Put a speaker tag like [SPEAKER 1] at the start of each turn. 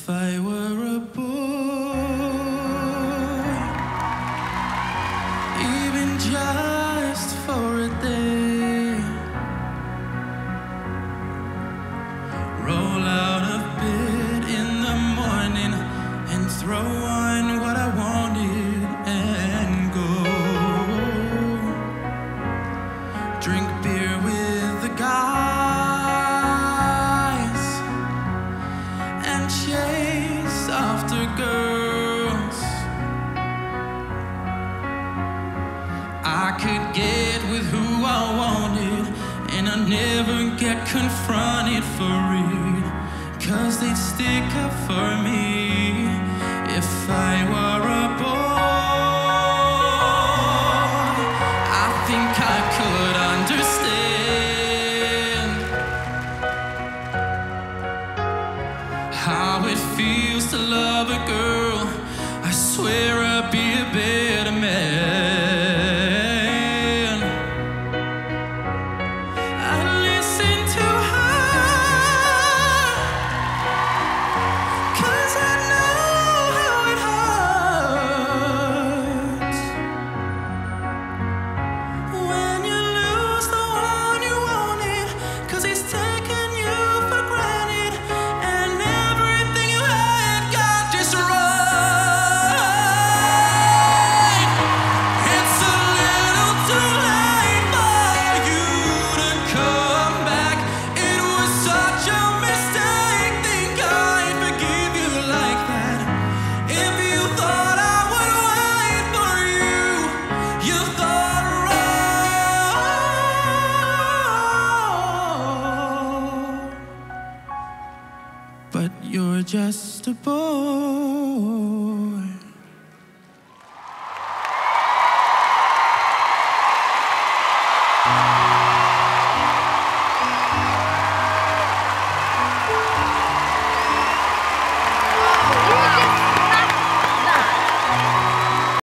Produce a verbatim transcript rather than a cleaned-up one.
[SPEAKER 1] If I were a boy, even just for a day, roll out of bed in the morning and throw on what I wanted and go drink beer with the guys and chase after girls. I could get with who I wanted and I never get confronted for it, 'cause they'd stick up for me if I were a boy. I think I could understand how it feels to love a girl. I swear I'd be a better man. I listen to her, 'cause I know how it hurts when you lose the one you wanted, 'cause he's taken you for granted and everything you had got destroyed. It's a little too late for you to come back. It was such a mistake. Think I'd forgive you like that? If you thought I would wait for you, you thought wrong. But you're just a boy.